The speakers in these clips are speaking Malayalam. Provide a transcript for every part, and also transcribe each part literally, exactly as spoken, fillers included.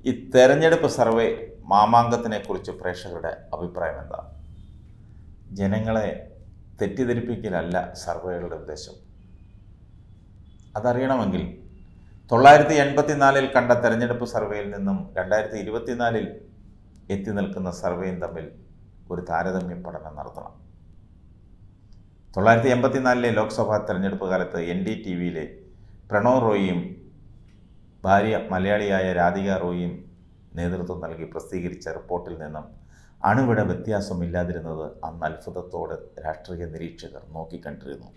ഈ തെരഞ്ഞെടുപ്പ് സർവേ മാമാങ്കത്തിനെക്കുറിച്ച് പ്രേക്ഷകരുടെ അഭിപ്രായം എന്താ? ജനങ്ങളെ തെറ്റിദ്ധരിപ്പിക്കലല്ല സർവേകളുടെ ഉദ്ദേശം. അതറിയണമെങ്കിൽ തൊള്ളായിരത്തി എൺപത്തിനാലിൽ കണ്ട തെരഞ്ഞെടുപ്പ് സർവേയിൽ നിന്നും രണ്ടായിരത്തി ഇരുപത്തിനാലിൽ എത്തി നിൽക്കുന്ന സർവേയും തമ്മിൽ ഒരു താരതമ്യ പഠനം നടത്തണം. തൊള്ളായിരത്തി എൺപത്തിനാലിലെ ലോക്സഭാ തെരഞ്ഞെടുപ്പ് കാലത്ത് എൻ ഡി ടി വിയിലെ പ്രണവ് റോയിയും ഭാര്യ മലയാളിയായ രാധിക റോയിയും നേതൃത്വം നൽകി പ്രസിദ്ധീകരിച്ച റിപ്പോർട്ടിൽ നിന്നും അണുവിട വ്യത്യാസമില്ലാതിരുന്നത് അന്ന് അത്ഭുതത്തോടെ രാഷ്ട്രീയ നിരീക്ഷകർ നോക്കിക്കണ്ടിരുന്നു.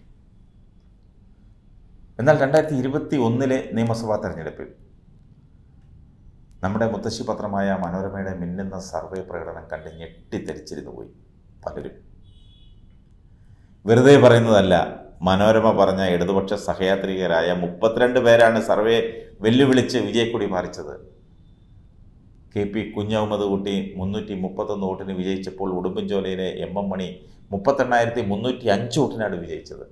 എന്നാൽ രണ്ടായിരത്തി ഇരുപത്തി ഒന്നിലെ നിയമസഭാ തെരഞ്ഞെടുപ്പിൽ നമ്മുടെ മുത്തശ്ശി പത്രമായ മനോരമയുടെ മിന്നുന്ന സർവേ പ്രകടനം കണ്ട് ഞെട്ടിത്തെരിച്ചിരുന്നു പോയി പലരും. വെറുതെ പറയുന്നതല്ല, മനോരമ പറഞ്ഞ ഇടതുപക്ഷ സഹയാത്രികരായ മുപ്പത്തിരണ്ട് പേരാണ് സർവേ വെല്ലുവിളിച്ച് വിജയക്കൊടി പാറിച്ചത്. കെ പി കുഞ്ഞഹമ്മദ് കുട്ടി മുന്നൂറ്റി മുപ്പത്തൊന്ന് വോട്ടിന് വിജയിച്ചപ്പോൾ ഉടുമ്പൻചോലയിലെ എം എം മണി മുപ്പത്തെണ്ണായിരത്തി മുന്നൂറ്റി അഞ്ച് വോട്ടിനാണ് വിജയിച്ചത്.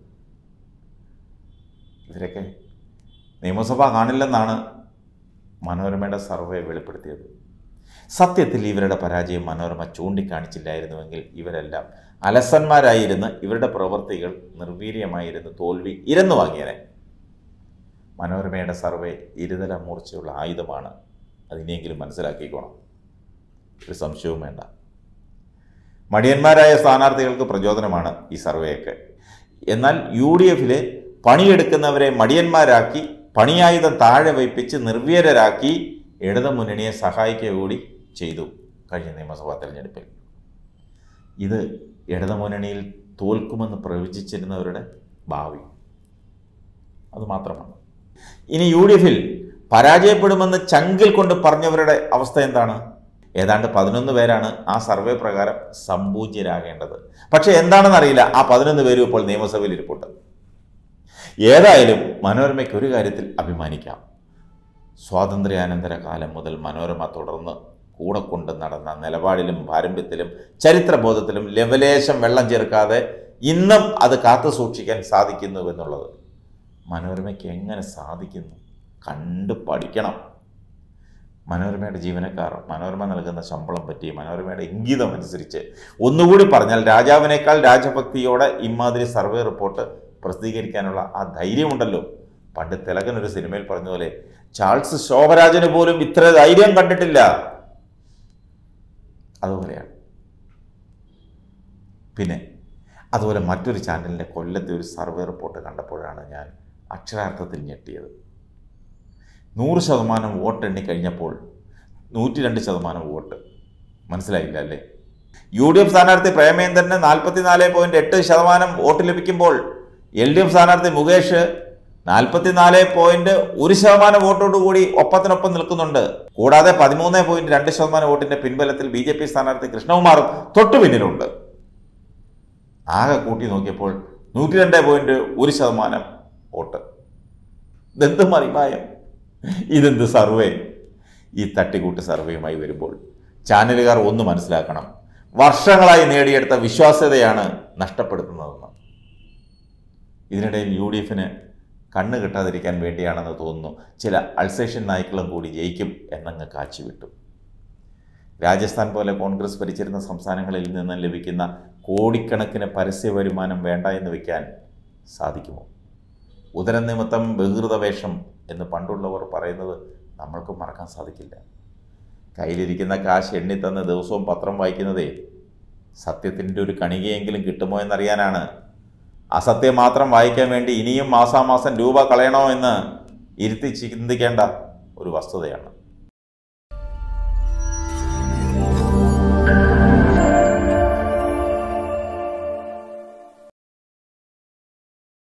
ഇവരൊക്കെ നിയമസഭ കാണില്ലെന്നാണ് മനോരമയുടെ സർവേ വെളിപ്പെടുത്തിയത്. സത്യത്തിൽ ഇവരുടെ പരാജയം മനോരമ ചൂണ്ടിക്കാണിച്ചില്ലായിരുന്നുവെങ്കിൽ ഇവരെല്ലാം അലസന്മാരായിരുന്ന് ഇവരുടെ പ്രവൃത്തികൾ നിർവീര്യമായിരുന്ന് തോൽവി ഇരന്നു വാങ്ങിയനെ. മനോരമയുടെ സർവേ ഇരുതല മൂർച്ചയുള്ള ആയുധമാണ്. അതിനെങ്കിലും മനസ്സിലാക്കിക്കോണം, ഒരു സംശയവും വേണ്ട. മടിയന്മാരായ സ്ഥാനാർത്ഥികൾക്ക് പ്രചോദനമാണ് ഈ സർവേയൊക്കെ. എന്നാൽ യു ഡി എഫിലെ പണിയെടുക്കുന്നവരെ മടിയന്മാരാക്കി പണിയായുധം താഴെ വയ്പ്പിച്ച് നിർവീര്യരാക്കി ഇടതു മുന്നണിയെ സഹായിക്കുക കൂടി ചെയ്തു കഴിഞ്ഞ നിയമസഭാ തെരഞ്ഞെടുപ്പിൽ. ഇത് ഇടതു മുന്നണിയിൽ തോൽക്കുമെന്ന് പ്രവചിച്ചിരുന്നവരുടെ ഭാവി അതുമാത്രമാണ്. ഇനി യു ഡി എഫിൽ പരാജയപ്പെടുമെന്ന് ചങ്കിൽ കൊണ്ട് പറഞ്ഞവരുടെ അവസ്ഥ എന്താണ്? ഏതാണ്ട് പതിനൊന്ന് പേരാണ് ആ സർവേ പ്രകാരം സംപൂജ്യരാകേണ്ടത്. പക്ഷെ എന്താണെന്നറിയില്ല, ആ പതിനൊന്ന് പേരും ഇപ്പോൾ നിയമസഭയിൽ ഇരിപ്പുണ്ട്. ഏതായാലും മനോരമയ്ക്ക് ഒരു കാര്യത്തിൽ അഭിമാനിക്കാം. സ്വാതന്ത്ര്യാനന്തര കാലം മുതൽ മനോരമ തുടർന്ന് കൂടെ കൊണ്ട് നടന്ന നിലപാടിലും പാരമ്പര്യത്തിലും ചരിത്രബോധത്തിലും ലവലേശം വെള്ളം ചേർക്കാതെ ഇന്നും അത് കാത്തു സൂക്ഷിക്കാൻ സാധിക്കുന്നുവെന്നുള്ളത് മനോരമയ്ക്ക് എങ്ങനെ സാധിക്കുന്നു? കണ്ടു പഠിക്കണം. മനോരമയുടെ ജീവനക്കാർ മനോരമ നൽകുന്ന ശമ്പളം പറ്റി മനോരമയുടെ ഇംഗിതം അനുസരിച്ച് ഒന്നുകൂടി പറഞ്ഞാൽ രാജാവിനേക്കാൾ രാജഭക്തിയോടെ ഇമാതിരി സർവേ റിപ്പോർട്ട് പ്രസിദ്ധീകരിക്കാനുള്ള ആ ധൈര്യമുണ്ടല്ലോ. പണ്ട് തിലകൻ ഒരു സിനിമയിൽ പറഞ്ഞതുപോലെ ചാൾസ് ശോഭരാജന് പോലും ഇത്ര ധൈര്യം കണ്ടിട്ടില്ല. അതുപോലെയാണ്. പിന്നെ അതുപോലെ മറ്റൊരു ചാനലിൻ്റെ കൊല്ലത്തെ ഒരു സർവേ റിപ്പോർട്ട് കണ്ടപ്പോഴാണ് ഞാൻ അക്ഷരാർത്ഥത്തിൽ ഞെട്ടിയത്. നൂറ് ശതമാനം വോട്ട് എണ്ണി കഴിഞ്ഞപ്പോൾ നൂറ്റി രണ്ട് ശതമാനം വോട്ട്. മനസ്സിലായില്ല അല്ലേ? യു ഡി എഫ് സ്ഥാനാർത്ഥി പ്രേമേന്ദ്രന് നാൽപ്പത്തി നാല് പോയിന്റ് എട്ട് ശതമാനം വോട്ട് ലഭിക്കുമ്പോൾ എൽ ഡി എഫ് സ്ഥാനാർത്ഥി മുകേഷ് നാൽപ്പത്തിനാല് പോയിന്റ് ഒരു ശതമാനം വോട്ടോടുകൂടി ഒപ്പത്തിനൊപ്പം നിൽക്കുന്നുണ്ട്. കൂടാതെ പതിമൂന്ന് പോയിന്റ് രണ്ട് ശതമാനം വോട്ടിന്റെ പിൻബലത്തിൽ ബി ജെ പി സ്ഥാനാർത്ഥി കൃഷ്ണകുമാറും തൊട്ടു പിന്നിലുണ്ട്. ആകെ കൂട്ടി നോക്കിയപ്പോൾ നൂറ്റി രണ്ട് പോയിന്റ് ഒരു ശതമാനം വോട്ട്. ഇതെന്ത് മറിമായം, ഇതെന്ത് സർവേ? ഈ തട്ടിക്കൂട്ട് സർവേയുമായി വരുമ്പോൾ ചാനലുകാർ ഒന്ന് മനസ്സിലാക്കണം, വർഷങ്ങളായി നേടിയെടുത്ത വിശ്വാസ്യതയാണ് നഷ്ടപ്പെടുത്തുന്നതെന്ന്. ഇതിനിടയിൽ യു ഡി എഫിന് കണ്ണ് കിട്ടാതിരിക്കാൻ വേണ്ടിയാണെന്ന് തോന്നുന്നു ചില അൾസേഷ്യൻ നായ്ക്കളും കൂടി ജയിക്കും എന്നങ്ങ് കാച്ചിവിട്ടു. രാജസ്ഥാൻ പോലെ കോൺഗ്രസ് ഭരിച്ചിരുന്ന സംസ്ഥാനങ്ങളിൽ നിന്ന് ലഭിക്കുന്ന കോടിക്കണക്കിന് പരസ്യ വരുമാനം വേണ്ട എന്ന് വയ്ക്കാൻ സാധിക്കുമോ? ഉദരം നിമിത്തം ബഹിർത വേഷം എന്ന് പണ്ടുള്ളവർ പറയുന്നത് നമ്മൾക്ക് മറക്കാൻ സാധിക്കില്ല. കയ്യിലിരിക്കുന്ന കാശ് എണ്ണിത്തന്ന് ദിവസവും പത്രം വായിക്കുന്നതേ സത്യത്തിൻ്റെ ഒരു കണികയെങ്കിലും കിട്ടുമോ എന്നറിയാനാണ്. അസത്യം മാത്രം വായിക്കാൻ വേണ്ടി ഇനിയും മാസാമാസം രൂപ കളയണോ എന്ന് ഇരുത്തി ചിന്തിക്കേണ്ട ഒരു വസ്തുതയാണ്.